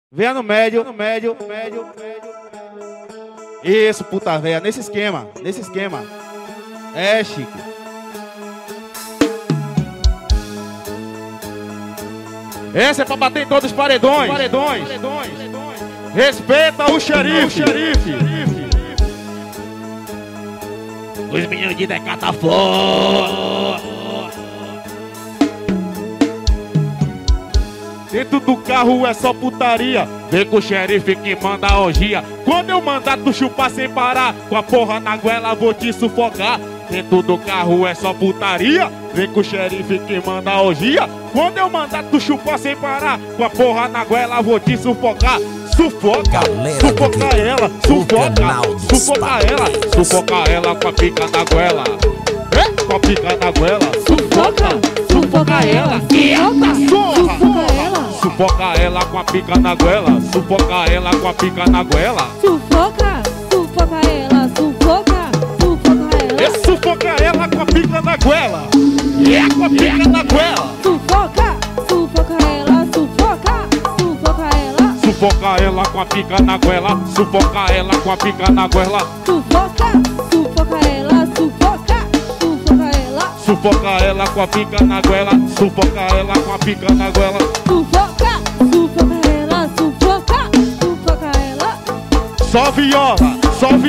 Venha no médio. Isso, puta véia, nesse esquema. É, Chico. Essa é pra bater em todos os paredões. Respeita o xerife. Os meninos de Decataflor. Dentro do carro é só putaria. Vem com o xerife que manda a orgia. Quando eu mandar tu chupar sem parar, com a porra na goela vou te sufocar. Dentro do carro é só putaria. Vem com o xerife que manda a orgia. Quando eu mandar tu chupar sem parar, com a porra na goela vou te sufocar. Sufoca ela, sufoca ela com a pica na goela. Com a pica na goela. Sufoca ela. Eita, zorra. Sufoca ela com a pica na goela. Sufoca ela com a pica na goela. Sufoca ela. Sufoca ela com a pica na goela. Com a pica na goela. Sufoca ela. Sufoca ela com a pica na goela. Sufoca ela com a pica na goela. Sufoca ela. Sufoca ela com a pica na goela. Sufoca ela com a pica na goela. Sufoca ela. Só viola.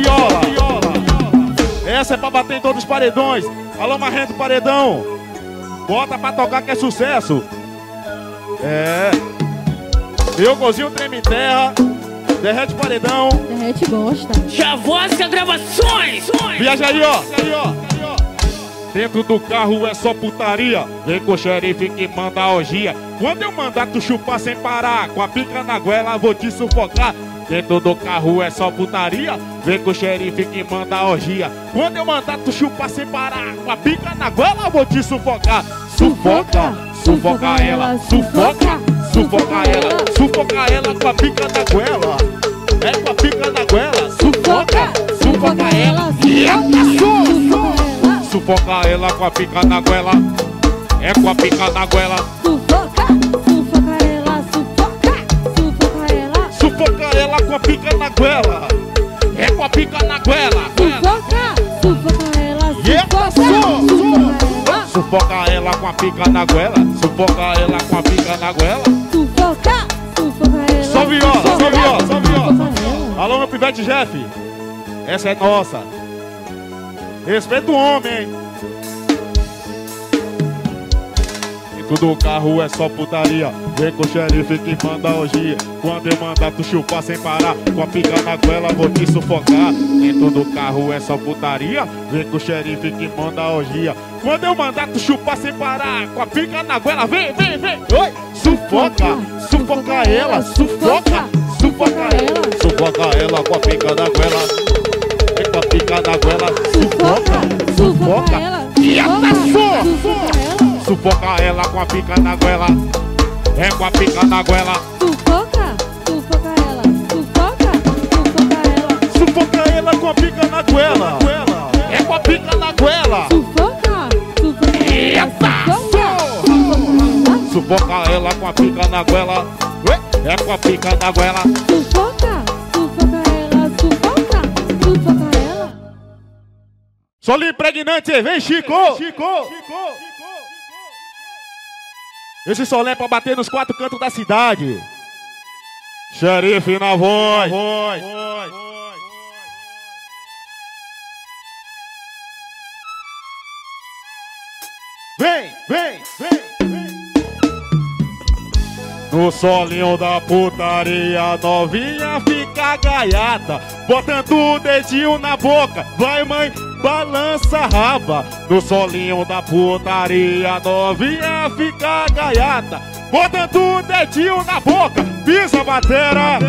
Essa é pra bater em todos os paredões. Alô, Marrento Paredão. Bota pra tocar que é sucesso. É. Eu cozinho treme terra. Derrete paredão. Derrete gosta. Chavosca Gravações. Viaja aí, ó. Dentro do carro é só putaria. Vem com o xerife que manda a orgia. Quando eu mandar tu chupar sem parar, com a pica na goela vou te sufocar. Dentro do carro é só putaria. Vem com o xerife que manda a orgia. Quando eu mandar tu chupar sem parar, com a pica na goela vou te sufocar. Sufoca ela. Sufoca ela com a pica na goela. É com a pica na goela. Sufoca ela. Sufoca ela com a pica na goela. É com a pica na goela. Sufoca ela. Sufoca ela com a pica na goela. É com a pica na goela. Sufoca ela. Sufoca ela com a pica na goela. Sufoca ela com a pica na goela. Sufoca ela. Só viola. Alô, meu pivete Jeff. Essa é nossa. Respeita o homem, hein? Dentro do carro é só putaria. Vem com o xerife que manda a orgia. Quando eu mandar tu chupar sem parar, com a pica na goela vou te sufocar. Dentro do carro é só putaria. Vem com o xerife que manda a orgia. Quando eu mandar tu chupar sem parar, com a pica na goela, vem. Oi! Sufoca ela. Sufoca ela com a pica na goela. É com a pica na goela. Sufoca ela. Sufoca ela com a pica na goela. É com a pica na goela. Sufoca ela. Sufoca ela com a pica na goela. É com a pica na goela. Sufoca ela com a pica na goela. É com a pica na goela. Sufoca ela. Solinho impregnante, vem Chico. Esse solé é pra bater nos quatro cantos da cidade. Xerife na voz. Vem. No solinho da putaria, novinha fica gaiata, botando o dedinho na boca, vai mãe, balança a raba. No solinho da putaria, novinha fica gaiata, botando o dedinho na boca, pisa a batera.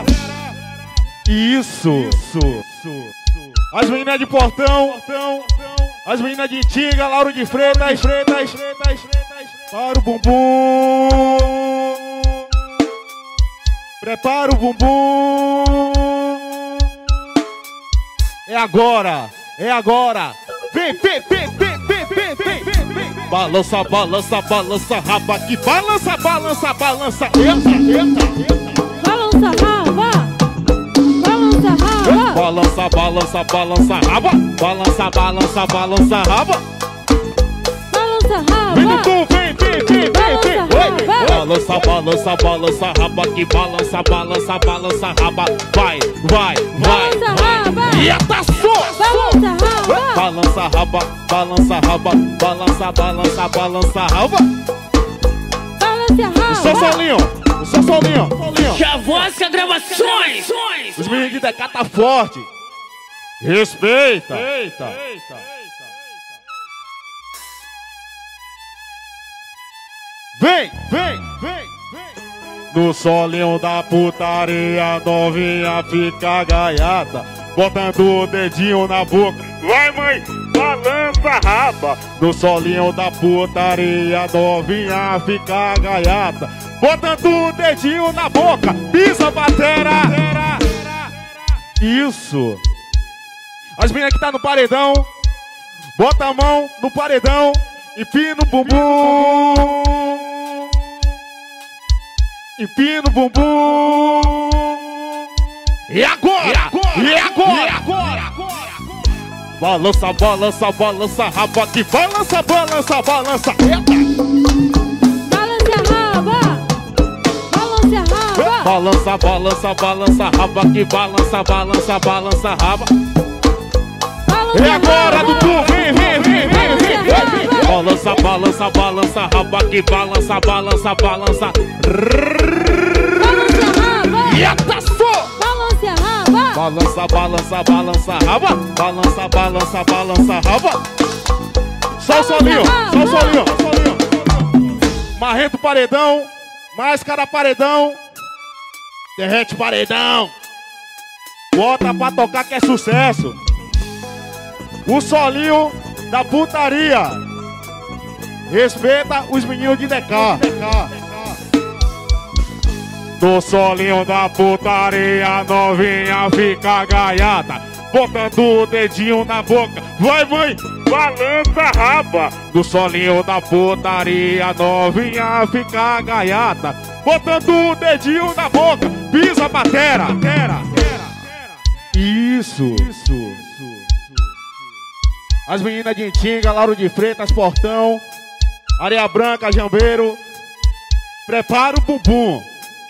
Isso. As meninas de Portão, as meninas de Tinga, Lauro de Freitas, para o bumbum. Prepara o bumbum. É agora. Vem. Balança, raba aqui. Balança. Entra. balança, balança raba. Balança, balança, balança raba. Balança raba. Vem, Dudu, vem, vem, vem, vem, vem. Balança raba. Balança, balança, balança raba. Que balança, balança, balança raba. Vai, vai, vai, Balança raba. vai. E ataçou. Balança raba. Balança raba, balança raba. Balança, balança, balança raba. Balança raba. Só solinho, só solinho, solinho. Chavosca Gravações. Os meninos de DK tá forte. Respeita. Eita. Vem, vem, vem, vem. No solinho da putaria, novinha fica gaiata, botando o dedinho na boca. Vai, mãe, balança a raba. No solinho da putaria, novinha fica gaiata, botando o dedinho na boca. Pisa, batera. Isso. As meninas que tá no paredão, bota a mão no paredão e pina o bumbum. Empina o bumbum. E agora? E agora? Balança, balança, balança raba. Que balança, balança, balança. Eita. Balança raba. Balança raba. Balança, balança, balança raba. Que balança, balança, balança raba. E agora, Dudu, vem, vem, vem, vem, vem, vem. Balança, balança, balança raba. Que balança, balança, balança. E ataçou. Balança raba. Balança, balança, balança raba. Balança, balança, balança raba. Só o solinho, só o solinho, só o solinho. Marrento paredão, máscara paredão, derrete paredão. Bota pra tocar que é sucesso. O solinho da putaria. Respeita os meninos de DK. No solinho da putaria, novinha fica gaiata, botando o dedinho na boca. Vai, mãe, balança a raba. No solinho da putaria, novinha fica gaiata, botando o dedinho na boca. Pisa, batera. Isso. As meninas de Intinga, Lauro de Freitas, Portão, Areia Branca, Jambeiro. Prepara o bumbum.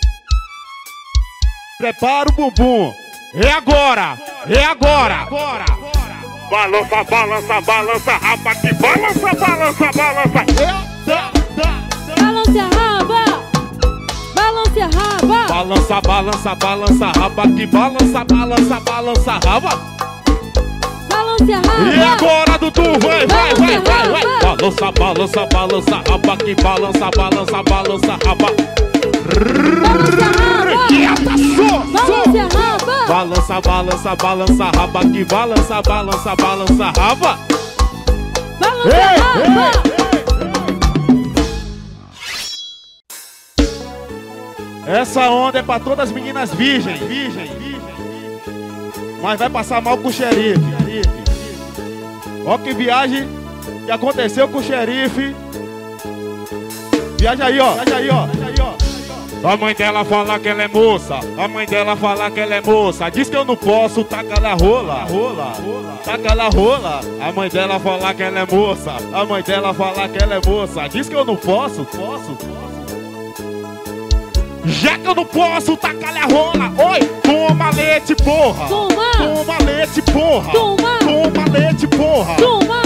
Prepara o bumbum. É agora. É agora. Balança, balança, balança raba. Que balança, balança, balança. Balança raba. Balança raba. Balança, balança, balança raba. Que balança, balança, balança raba. Balança raba. E agora, Dudu, vai. Balança, balança, balança raba. Que balança, balança, balança raba. Que ataçou. Balança raba. Balança, balança, balança raba. Que balança, balança, balança raba. Balança raba. Essa onda é pra todas as meninas virgens. Mas vai passar mal com o xerife. Ó que viagem que aconteceu com o xerife. Viaja aí, ó. A mãe dela fala que ela é moça. A mãe dela fala que ela é moça. Diz que eu não posso, taca a rola. Taca a rola. A mãe dela fala que ela é moça. A mãe dela fala que ela é moça. Diz que eu não posso. Já que eu não posso, taca a rola. Oi, toma leite, porra. Toma leite, porra. Toma leite, porra. Toma.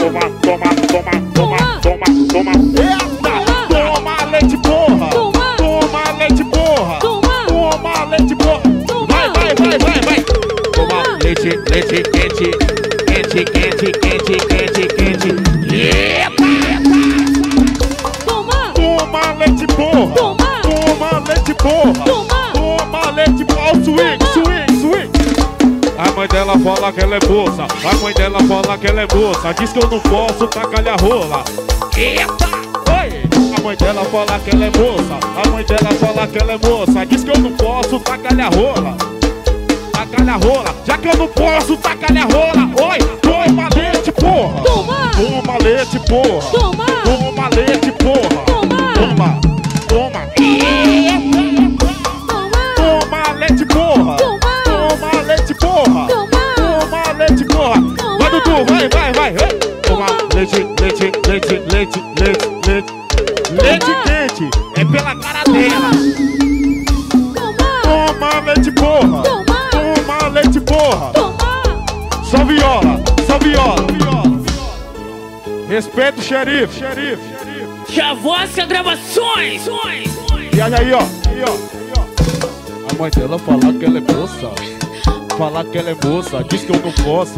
Eita, toma leite, porra. Toma leite, porra. Toma leite, porra. Vai. Toma leite quente. Eita. Toma leite, porra. Toma leite, porra. Toma leite, porra. Swing. A mãe dela fala que ela é moça. A mãe dela fala que ela é moça. Diz que eu não posso, taca-lhe a rola. Eita. A mãe dela fala que ela é moça. A mãe dela fala que ela é moça. Diz que eu não posso, taca-lhe a rola. Taca-lhe a rola. Já que eu não posso, taca-lhe a rola. Oi, toma leite, porra. Toma leite, porra. Toma leite, porra. Toma. Toma leite, porra. Toma leite, porra. Toma Respeita o xerife. Chavosca Gravações. E aí, ó. A mãe dela fala que ela é moça. Diz que eu não posso.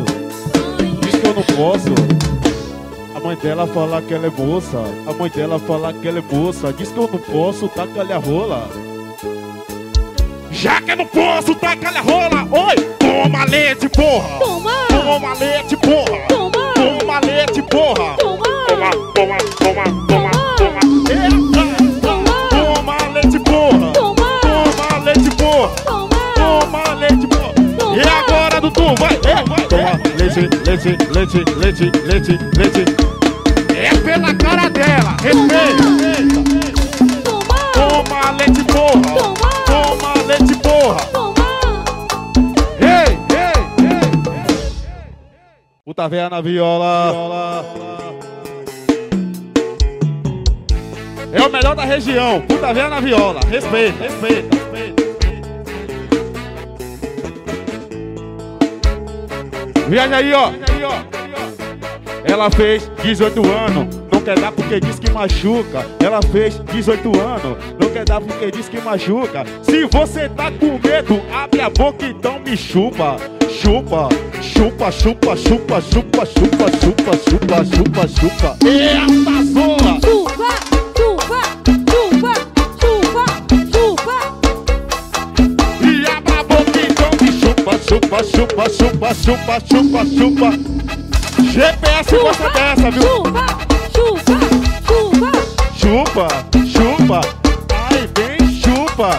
A mãe dela fala que ela é moça. Diz que eu não posso, taca-lhe a rola. Já que eu não posso, taca-lhe a rola. Oi, toma leite, porra. Toma leite, porra. Toma leite, porra. Toma leite, porra. Toma leite, porra. Toma leite, porra. E agora, Dudu, vai. Toma leite. É pela cara dela. Respeita. Toma leite, porra. Toma leite, porra. Ei. Puta véia na viola. É o melhor da região. Puta véia na viola. Respeita. Viaja aí, ó. Ela fez 18 anos, não quer dar porque diz que machuca. Ela fez 18 anos, não quer dar porque diz que machuca. Se você tá com medo, abre a boca então me chupa. Chupa. Eita zorra. E abre a boca então me chupa. GPS gosta dessa, viu? Chupa. Ai, vem, chupa.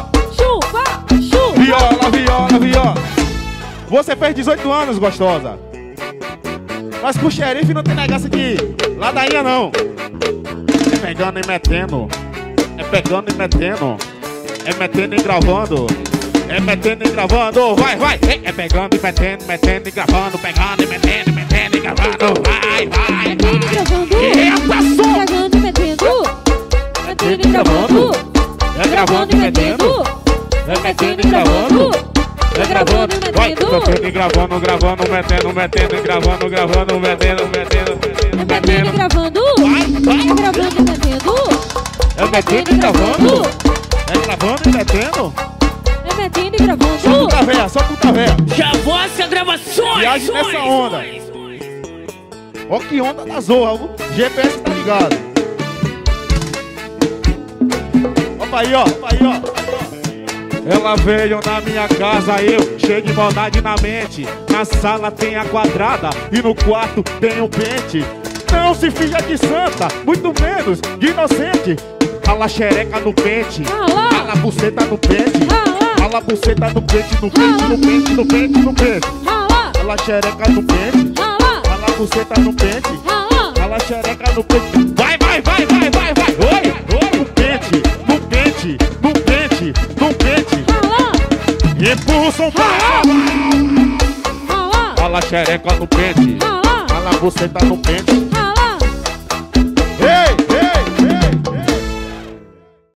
Viola. Você fez 18 anos, gostosa. Mas pro xerife não tem negócio de ladainha, não. É pegando e metendo. É metendo e gravando. Vai. É pegando e metendo e gravando. Pegando e metendo e gravando. Vai. Eita, som! Pegando e metendo. Metendo e gravando. É gravando e metendo. É metendo e gravando. É gravando e Vai, metendo. metendo e gravando, metendo e gravando, metendo. É metendo e gravando. Vai. É gravando e metendo. É metendo e gravando. É gravando e metendo. É metendo e gravando. Só puta véia. Chavosca Gravações. Viagem nessa onda. Ó que onda da zorra, o GPS tá ligado. Opa aí, ó. Ela veio na minha casa, eu cheio de maldade na mente. Na sala tem a quadrada e no quarto tem um pente. Não se finja de santa, muito menos de inocente. Rala a xereca no pente, rala a buceta no pente. Rala a buceta no pente, no pente. Rala a xereca no pente, rala a buceta no pente. Rala a xereca no pente. Vai. Oi. No pente. Empurra o som pra ela. Rala a xereca no pente, rala a buceta no pente.